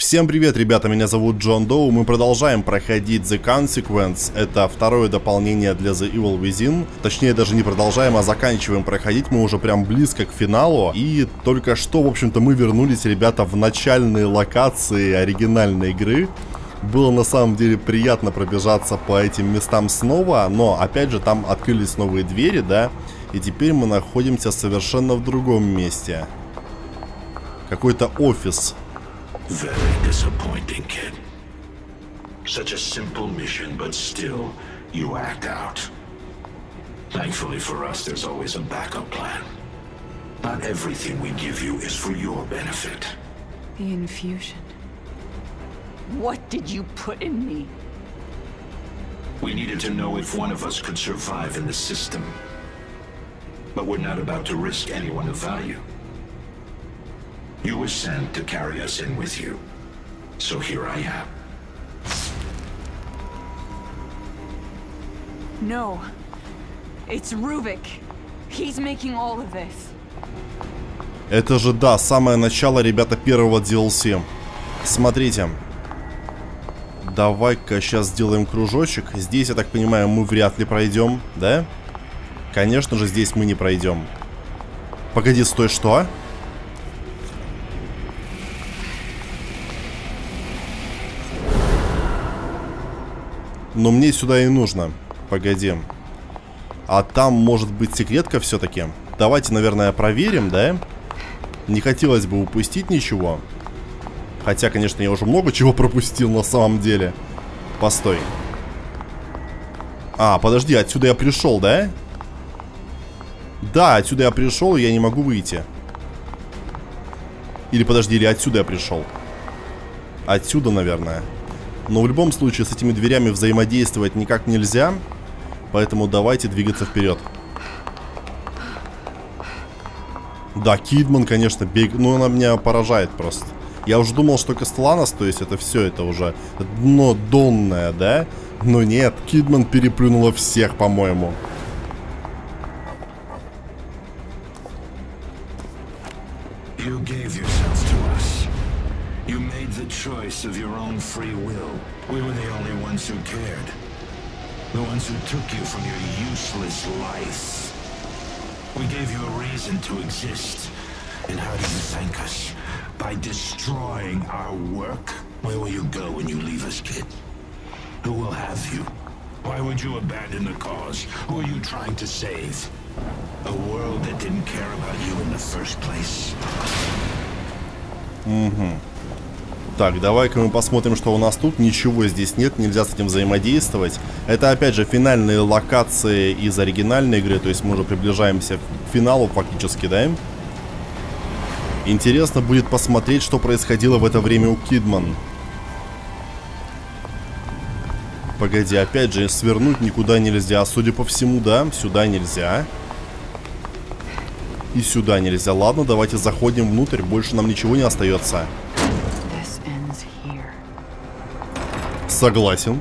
Всем привет, ребята, меня зовут Джон Доу, мы продолжаем проходить The Consequence, это второе дополнение для The Evil Within, точнее даже не продолжаем, а заканчиваем проходить, мы уже прям близко к финалу, и только что, в общем-то, мы вернулись, ребята, в начальные локации оригинальной игры. Было на самом деле приятно пробежаться по этим местам снова, но опять же там открылись новые двери, да, и теперь мы находимся совершенно в другом месте. Какой-то офис. Very disappointing, kid. Such a simple mission, but still, you act out. Thankfully for us, there's always a backup plan. Not everything we give you is for your benefit. The infusion. What did you put in me? We needed to know if one of us could survive in the system. But we're not about to risk anyone of value. You were sent to carry us in with you. So here I am. No. It's Ruvik. He's making all of this. Это же, да, самое начало, ребята, первого DLC. Смотрите. Давай-ка сейчас сделаем кружочек. Здесь, я так понимаю, мы вряд ли пройдем, да? Конечно же, здесь мы не пройдем. Погоди, стой, что? Но мне сюда и нужно. Погоди. А там может быть секретка все-таки? Давайте, наверное, проверим, да? Не хотелось бы упустить ничего. Хотя, конечно, я уже много чего пропустил на самом деле. Постой. А, подожди, отсюда я пришел, да? Да, отсюда я пришел, и я не могу выйти. Или подожди, или отсюда я пришел. Отсюда, наверное. Но в любом случае с этими дверями взаимодействовать никак нельзя. Поэтому давайте двигаться вперед. Да, Кидман, конечно, ну она меня поражает просто. Я уже думал, что Кастеланос, то есть это все, это уже дно донное, да? Но нет, Кидман переплюнула всех, по-моему. You made the choice of your own free will. We were the only ones who cared. The ones who took you from your useless life. We gave you a reason to exist. And how do you thank us? By destroying our work? Where will you go when you leave us, kid? Who will have you? Why would you abandon the cause? Who are you trying to save? A world that didn't care about you in the first place. Так, давай-ка мы посмотрим, что у нас тут. Ничего здесь нет, нельзя с этим взаимодействовать. Это, опять же, финальные локации из оригинальной игры. То есть мы уже приближаемся к финалу фактически, да? Интересно будет посмотреть, что происходило в это время у Кидман. Погоди, опять же, свернуть никуда нельзя. Судя по всему, да, сюда нельзя. И сюда нельзя. Ладно, давайте заходим внутрь. Больше нам ничего не остается. Согласен.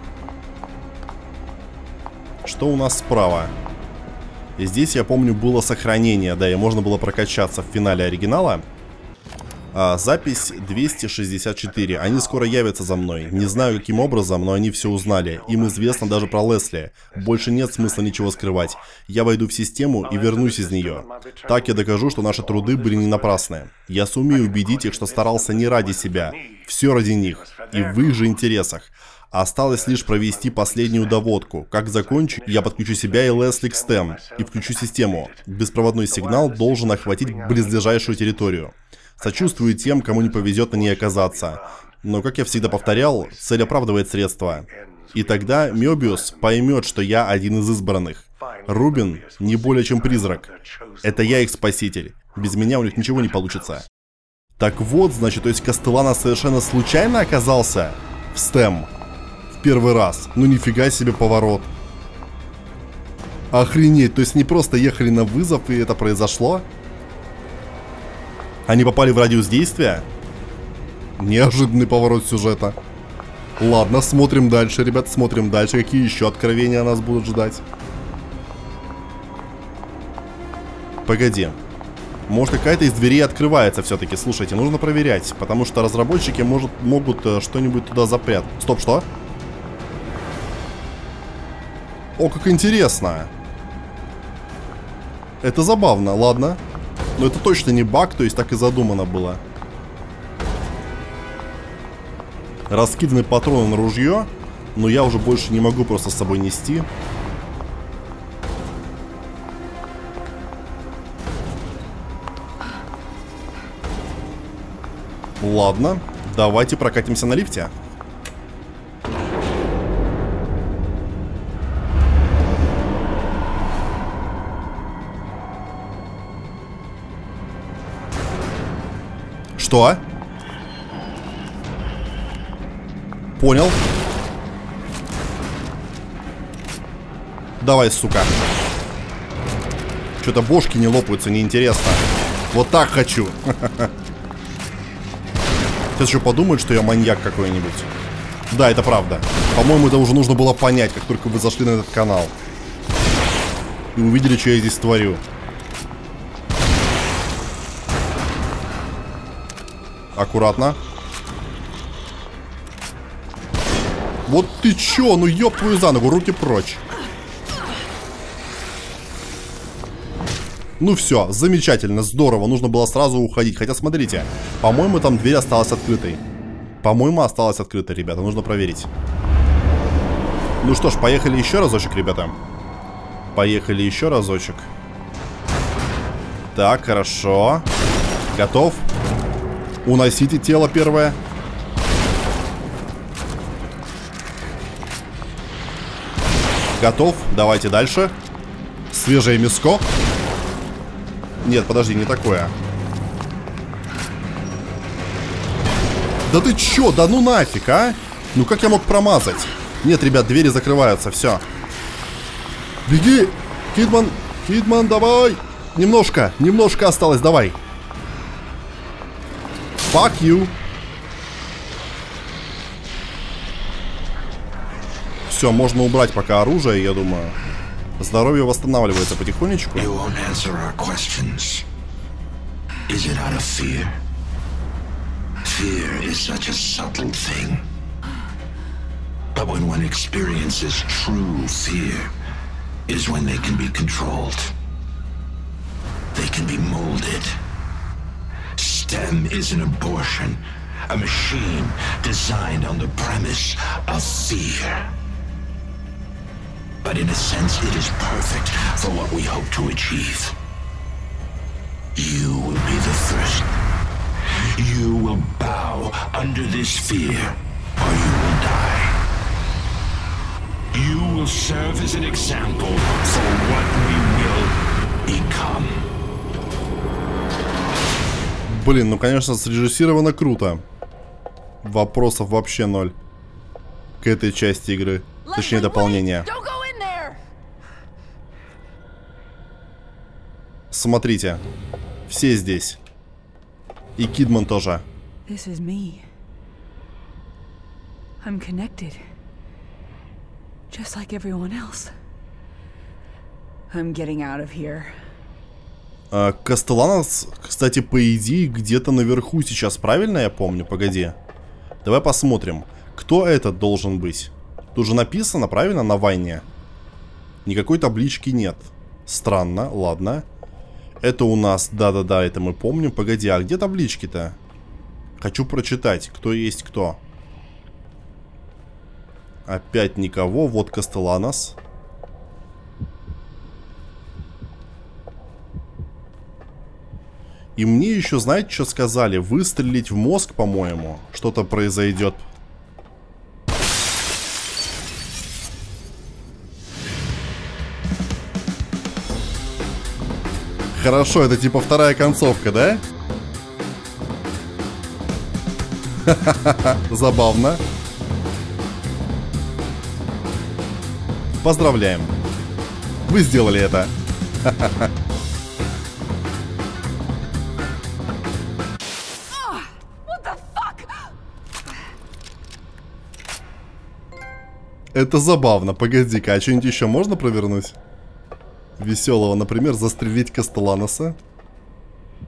Что у нас справа? И здесь, я помню, было сохранение, да, и можно было прокачаться в финале оригинала. Запись 264. Они скоро явятся за мной. Не знаю, каким образом, но они все узнали. Им известно даже про Лесли. Больше нет смысла ничего скрывать. Я войду в систему и вернусь из нее. Так я докажу, что наши труды были не напрасны. Я сумею убедить их, что старался не ради себя. Все ради них. И в их же интересах. Осталось лишь провести последнюю доводку. Как закончу, я подключу себя и Лесли к STEM и включу систему. Беспроводной сигнал должен охватить близлежащую территорию. Сочувствую тем, кому не повезет на ней оказаться. Но, как я всегда повторял, цель оправдывает средства. И тогда Мёбиус поймет, что я один из избранных. Рубин не более чем призрак. Это я их спаситель. Без меня у них ничего не получится. Так вот, значит, то есть Кастеланос совершенно случайно оказался в STEM? В первый раз. Ну нифига себе поворот. Охренеть, то есть не просто ехали на вызов и это произошло? Они попали в радиус действия? Неожиданный поворот сюжета. Ладно, смотрим дальше, ребят, смотрим дальше. Какие еще откровения нас будут ждать? Погоди. Может, какая-то из дверей открывается все-таки. Слушайте, нужно проверять. Потому что разработчики могут что-нибудь туда запрятать. Стоп, что? О, как интересно. Это забавно, ладно. Но это точно не баг, то есть так и задумано было. Раскиданы патроны на ружье. Но я уже больше не могу просто с собой нести. Ладно, давайте прокатимся на лифте. Что? Понял. Давай, сука. Что-то бошки не лопаются, неинтересно. Вот так хочу. Сейчас еще подумают, что я маньяк какой-нибудь. Да, это правда. По-моему, это уже нужно было понять, как только вы зашли на этот канал. И увидели, что я здесь творю. Аккуратно. Вот ты чё? Ну ёб твою за ногу, руки прочь. Ну все, замечательно, здорово, нужно было сразу уходить. Хотя, смотрите, по-моему, там дверь осталась открытой. По-моему, осталась открытой, ребята, нужно проверить. Ну что ж, поехали еще разочек, ребята. Поехали еще разочек. Так, хорошо. Готов? Уносите тело первое. Готов? Давайте дальше. Свежее мяско. Нет, подожди, не такое. Да ты чё? Да ну нафиг, а? Ну как я мог промазать? Нет, ребят, двери закрываются, все. Беги! Кидман! Кидман, давай! Немножко осталось, давай. Fuck you. Все, можно убрать пока оружие, я думаю. Здоровье восстанавливается потихонечку. Fear is such a subtle thing. But when one experiences true fear, is when they can be controlled. They can be molded. STEM is an abortion, a machine designed on the premise of fear. But in a sense, it is perfect for what we hope to achieve. You will be the first. You will bow under this fear, or you will die. You will serve as an example for what we will become. Блин, ну конечно, срежиссировано круто. Вопросов вообще ноль к этой части игры. Точнее, дополнения. Смотрите, все здесь. И Кидман тоже. This is me. I'm connected. Just like everyone else. I'm getting out of here. Кастеланос, кстати, по идее, где-то наверху сейчас, правильно я помню? Погоди. Давай посмотрим. Кто этот должен быть? Тут же написано, правильно, на вайне? Никакой таблички нет. Странно, ладно. Это у нас, да-да-да, это мы помним. Погоди, а где таблички-то? Хочу прочитать, кто есть кто. Опять никого, вот Кастеланос. И мне еще, знаете, что сказали? Выстрелить в мозг, по-моему. Что-то произойдет. Хорошо, это типа вторая концовка, да? Забавно. Поздравляем. Вы сделали это. Это забавно. Погоди-ка, а что-нибудь еще можно провернуть? Веселого, например, застрелить Кастеланоса.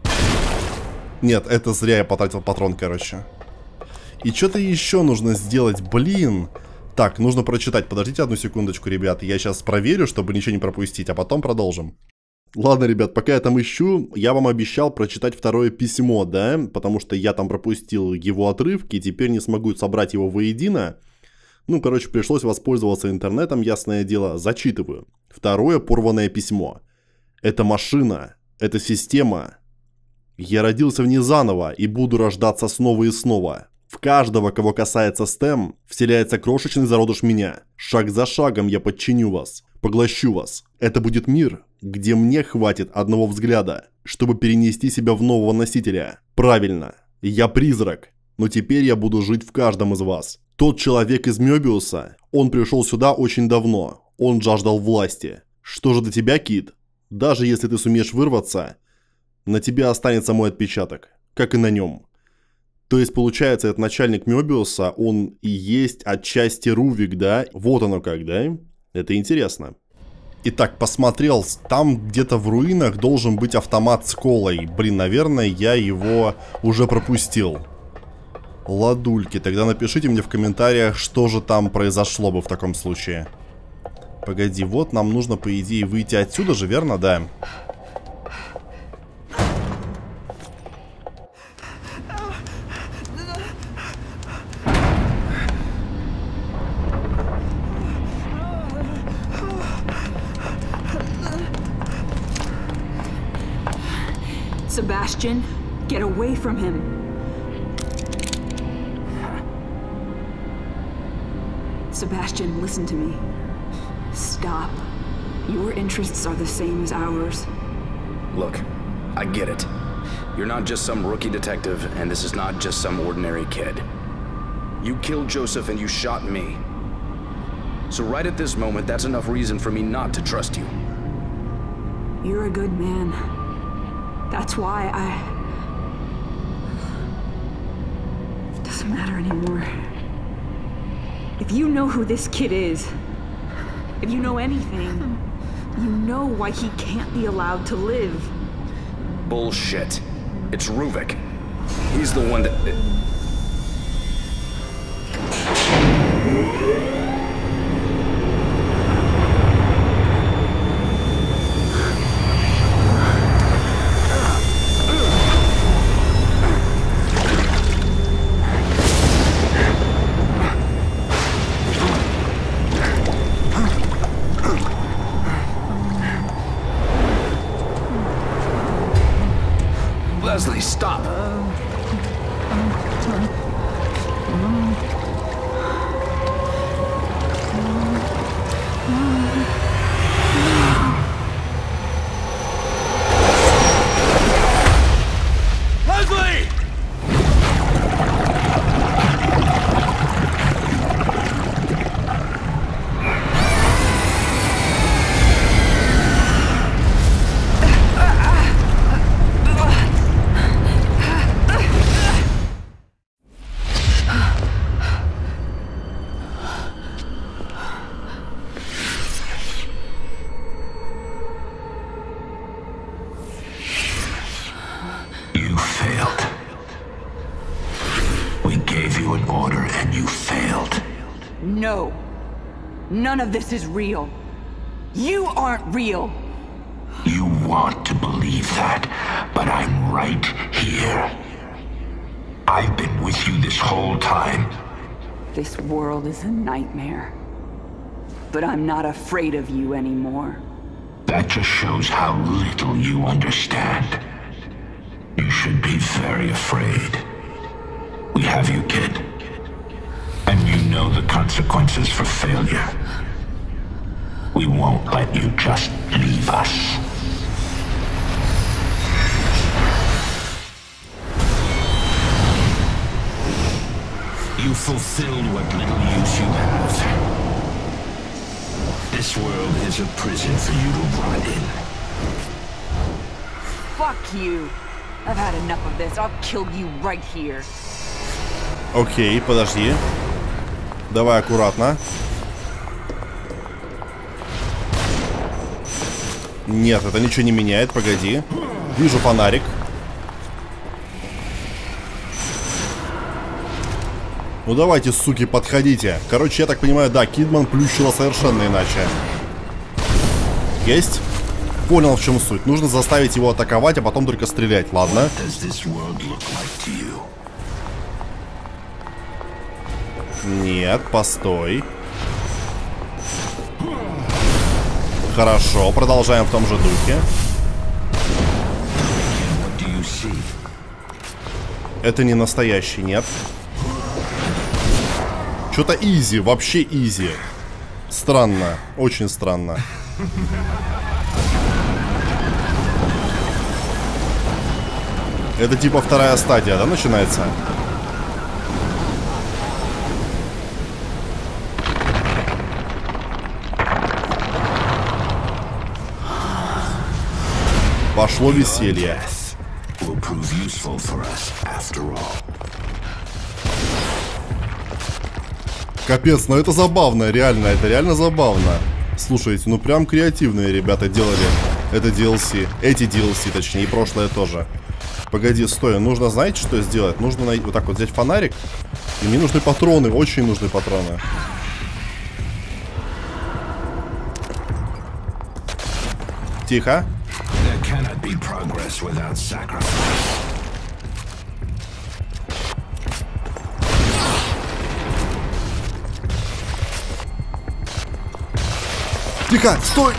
Нет, это зря я потратил патрон, короче. И что-то еще нужно сделать, блин. Так, нужно прочитать. Подождите одну секундочку, ребят. Я сейчас проверю, чтобы ничего не пропустить, а потом продолжим. Ладно, ребят, пока я там ищу, я вам обещал прочитать второе письмо, да? Потому что я там пропустил его отрывки, теперь не смогу собрать его воедино. Ну, короче, пришлось воспользоваться интернетом, ясное дело. Зачитываю. Второе порванное письмо. Это машина, это система. Я родился в ней заново и буду рождаться снова и снова. В каждого, кого касается STEM, вселяется крошечный зародыш меня. Шаг за шагом я подчиню вас, поглощу вас. Это будет мир, где мне хватит одного взгляда, чтобы перенести себя в нового носителя. Правильно, я призрак, но теперь я буду жить в каждом из вас. Тот человек из Мёбиуса, он пришел сюда очень давно, он жаждал власти. Что же до тебя, Кид? Даже если ты сумеешь вырваться, на тебе останется мой отпечаток, как и на нем. То есть, получается, этот начальник Мёбиуса, он и есть отчасти Рувик, да? Вот оно как, да? Это интересно. Итак, посмотрел, там где-то в руинах должен быть автомат с колой. Блин, наверное, я его уже пропустил. Ладульки, тогда напишите мне в комментариях, что же там произошло бы в таком случае. Погоди, вот нам нужно, по идее, выйти отсюда же, верно? Да. Sebastian, get away from him. Sebastian, listen to me. Stop. Your interests are the same as ours. Look, I get it. You're not just some rookie detective, and this is not just some ordinary kid. You killed Joseph and you shot me. So right at this moment, that's enough reason for me not to trust you. You're a good man. That's why It doesn't matter anymore. If you know who this kid is, if you know anything, you know why he can't be allowed to live. Bullshit. It's Ruvik. He's the one that... Leslie, stop! Leslie! No. None of this is real. You aren't real. You want to believe that, but I'm right here. I've been with you this whole time. This world is a nightmare. But I'm not afraid of you anymore. That just shows how little you understand. You should be very afraid. We have you, kid. And you know the consequences for failure. We won't let you just leave us. You fulfilled what little use you have. This world is a prison for you to rot in. Fuck you. I've had enough of this. I'll kill you right here. Окей, подожди. Давай аккуратно. Нет, это ничего не меняет, погоди. Вижу фонарик. Ну давайте, суки, подходите. Короче, я так понимаю, да, Кидман плющила совершенно иначе. Есть? Понял, в чем суть. Нужно заставить его атаковать, а потом только стрелять, ладно? Нет, постой. Хорошо, продолжаем в том же духе. Это не настоящий, нет. Что-то изи, вообще изи. Странно, очень странно. Это типа вторая стадия, да, начинается? Пошло веселье. Капец, ну это забавно, реально, это реально забавно. Слушайте, ну прям креативные ребята делали это DLC. Эти DLC, точнее, и прошлое тоже. Погоди, стой, нужно, знаете, что сделать? Нужно вот так вот взять фонарик. И мне нужны патроны, очень нужны патроны. Тихо. Тихо, стой!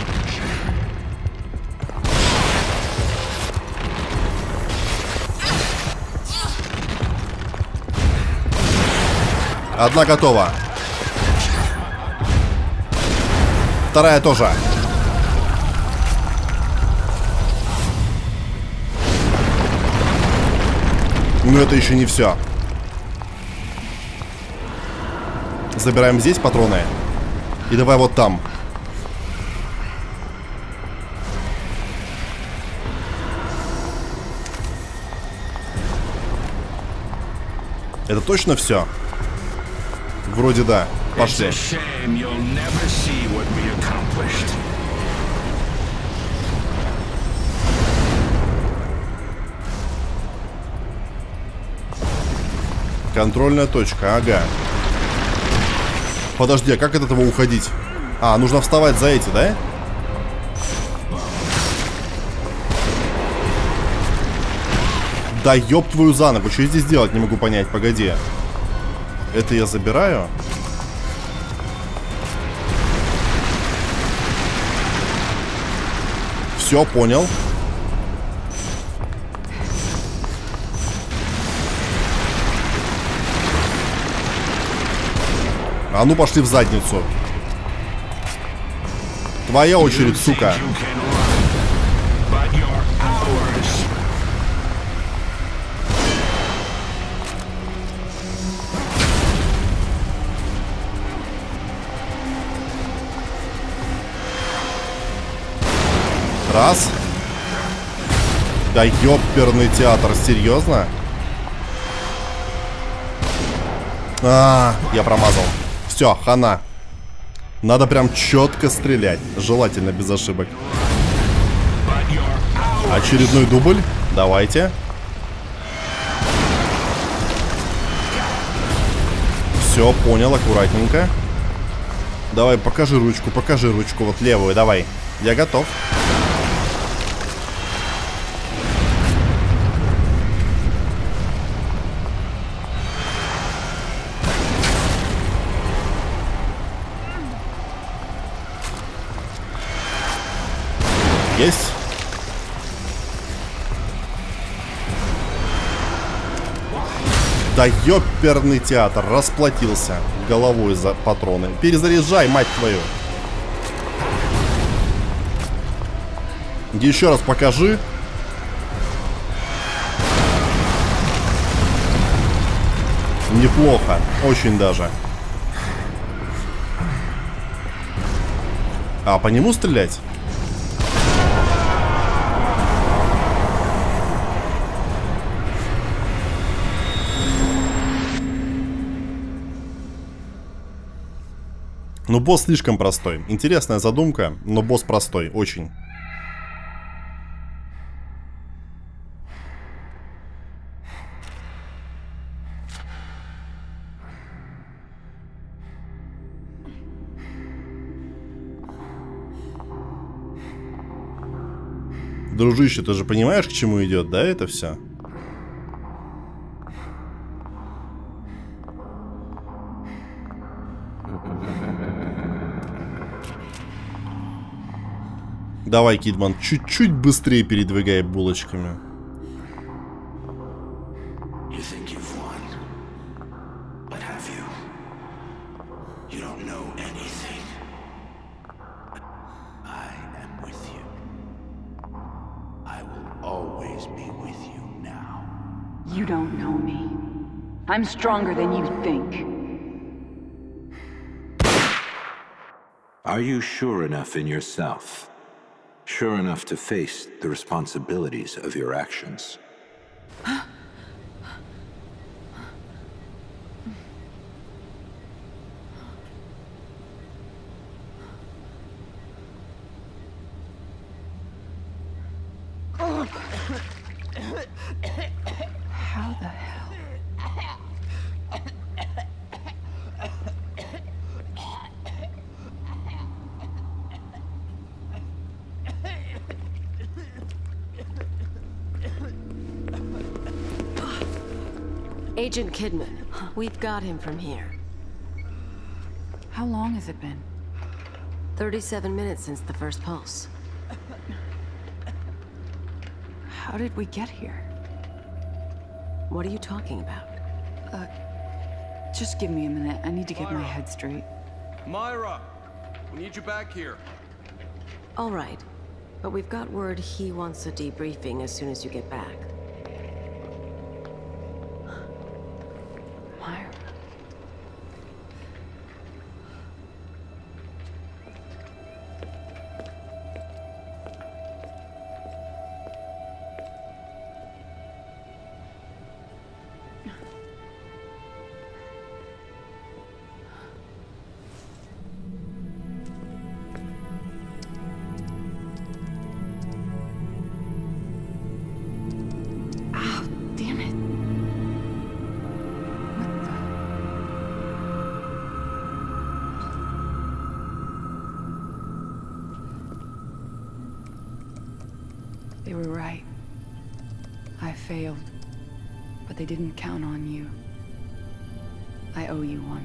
Одна готова. Вторая тоже. Но это еще не все. Забираем здесь патроны. И давай вот там. Это точно все? Вроде да. Пошли. Контрольная точка, ага. Подожди, а как от этого уходить? А, нужно вставать за эти, да? Да ёб твою за ногу, что я здесь делать, не могу понять, погоди. Это я забираю? Все, понял. А ну пошли в задницу. Твоя очередь, сука. Раз. Да ёперный театр, серьезно? Я промазал. Все, хана. Надо прям четко стрелять. Желательно без ошибок. Очередной дубль. Давайте. Все, понял, аккуратненько. Давай, покажи ручку, вот левую, давай. Я готов. Есть. Да ёперный театр, расплатился головой за патроны. Перезаряжай, мать твою. Еще раз покажи. Неплохо, очень даже. А, по нему стрелять? Ну, босс слишком простой. Интересная задумка, но босс простой, очень. Дружище, ты же понимаешь, к чему идет, да, это все? Давай, Кидман, чуть-чуть быстрее передвигай булочками. You don't know me. I'm stronger than you think. Are you sure enough in yourself? Sure enough to face the responsibilities of your actions? How the hell? Agent Kidman, we've got him from here. How long has it been? 37 minutes since the first pulse. How did we get here? What are you talking about? Just give me a minute. I need to get my head straight. Myra! We need you back here. All right, but we've got word he wants a debriefing as soon as you get back. Myra. They were right. I failed. But they didn't count on you. I owe you one.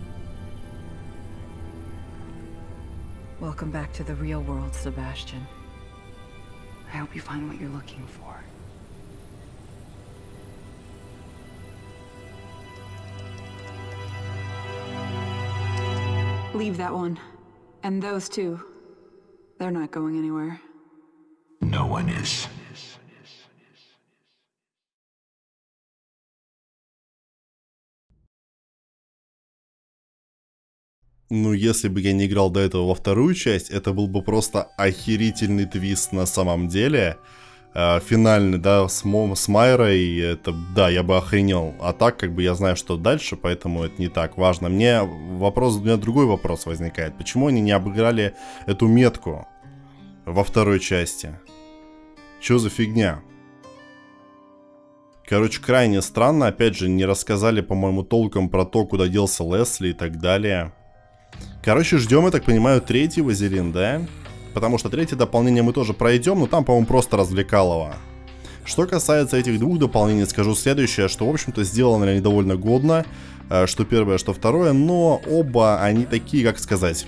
Welcome back to the real world, Sebastian. I hope you find what you're looking for. Leave that one. And those two. They're not going anywhere. No one is. Ну, если бы я не играл до этого во вторую часть, это был бы просто охерительный твист на самом деле. Финальный, да, с Майрой, это, да, я бы охренел. А так, как бы, я знаю, что дальше, поэтому это не так важно. У меня другой вопрос возникает. Почему они не обыграли эту метку во второй части? Чё за фигня? Короче, крайне странно. Опять же, не рассказали, по-моему, толком про то, куда делся Лесли и так далее. Короче, ждем, я так понимаю, третий Вазелин, да? Потому что третье дополнение мы тоже пройдем, но там, по-моему, просто развлекалово. Что касается этих двух дополнений, скажу следующее, что, в общем-то, сделаны они довольно годно. Что первое, что второе, но оба они такие, как сказать...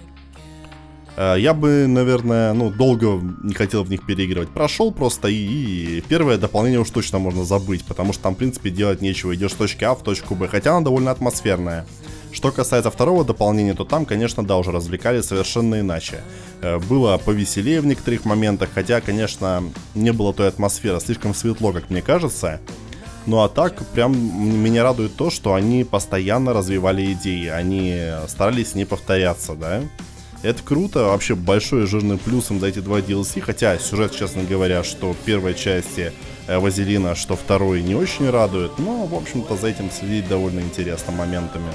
Я бы, наверное, долго не хотел в них переигрывать. Прошел просто и первое дополнение уж точно можно забыть, потому что там, в принципе, делать нечего. Идешь с точки А в точку Б, хотя она довольно атмосферная. Что касается второго дополнения, то там, конечно, да, уже развлекали совершенно иначе. Было повеселее в некоторых моментах, хотя, конечно, не было той атмосферы, слишком светло, как мне кажется. Ну а так, прям меня радует то, что они постоянно развивали идеи, они старались не повторяться, да. Это круто, вообще большой жирный плюс им за эти два DLC, хотя сюжет, честно говоря, что в первой части Вазелина, что второй не очень радует, но, в общем-то, за этим следить довольно интересно моментами.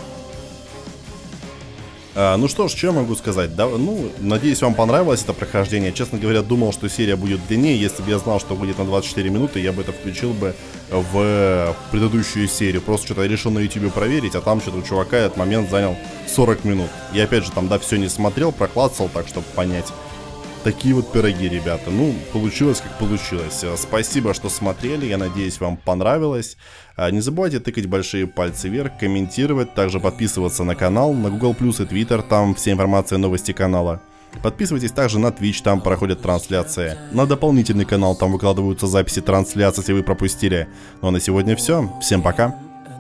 Ну что ж, что я могу сказать? Да, надеюсь, вам понравилось это прохождение. Честно говоря, думал, что серия будет длиннее. Если бы я знал, что будет на 24 минуты, я бы это включил бы в предыдущую серию. Просто что-то решил на YouTube проверить, а там что-то у чувака этот момент занял 40 минут. Я опять же там, да, все не смотрел, проклацал так, чтобы понять. такие вот пироги, ребята. Ну, получилось как получилось. Спасибо, что смотрели. Я надеюсь, вам понравилось. Не забывайте тыкать большие пальцы вверх, комментировать, также подписываться на канал, на Google+, и Twitter, там вся информация, новости канала. Подписывайтесь также на Twitch, там проходят трансляции. На дополнительный канал, там выкладываются записи трансляций, если вы пропустили. Ну а на сегодня все. Всем пока.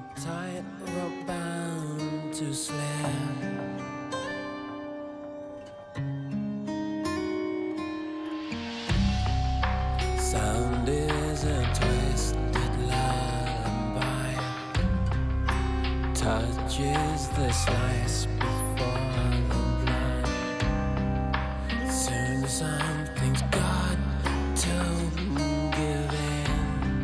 Touches the slice before the blood. Soon something's got to give in.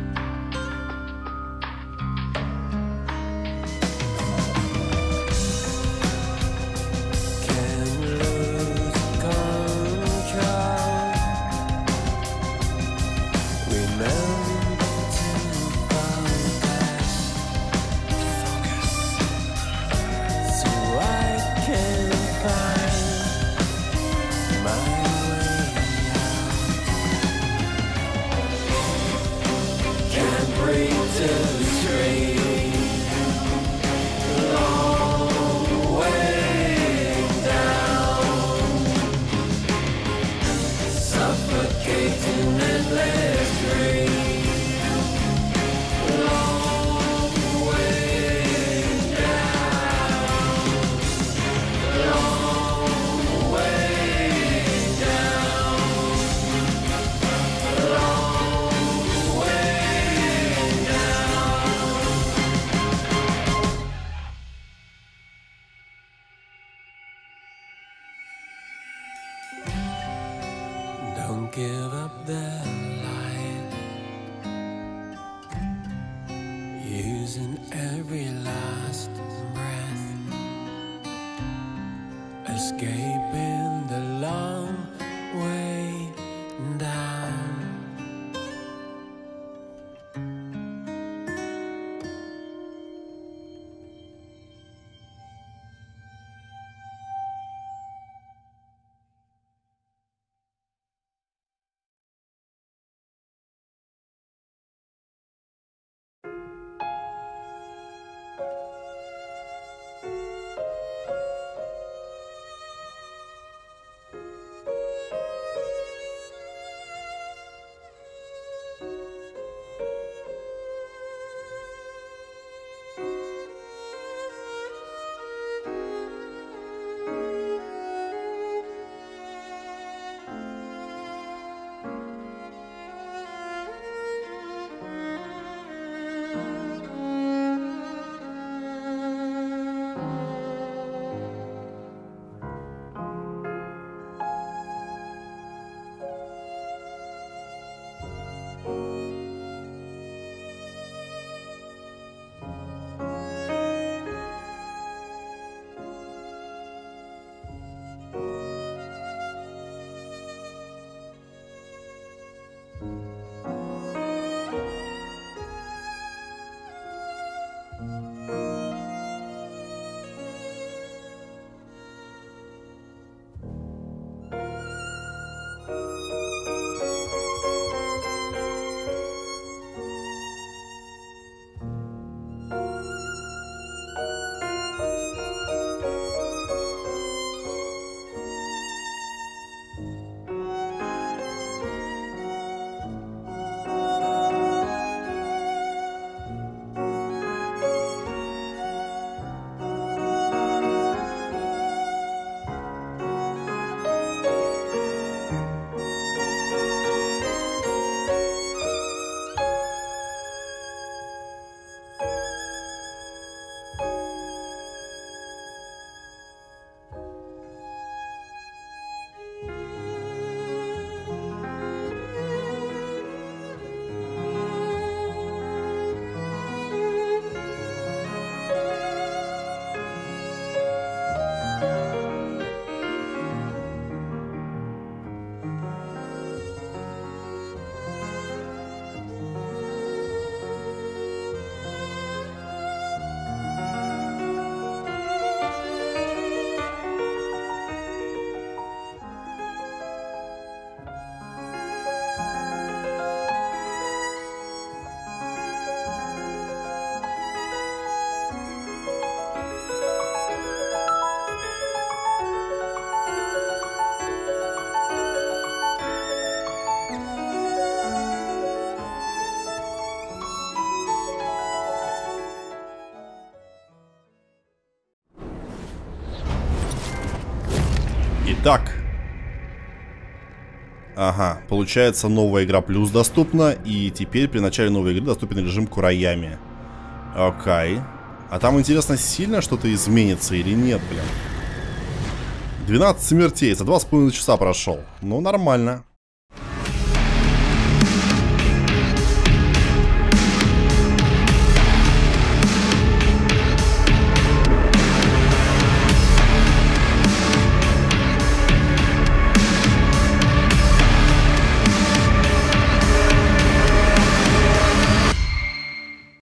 Can lose control. Remember to focus. So I can find my way out. Can't breathe to the street. Long way down. Suffocating endless dream. Long way down. Long way down. Long way down. Don't give up the light. Using every last breath. Escaping the long way down. Итак. Ага, получается, новая игра плюс доступна. И теперь при начале новой игры доступен режим Кураями. Окей. А там, интересно, сильно что-то изменится или нет, блин? 12 смертей, за 2,5 часа прошел. Ну, нормально.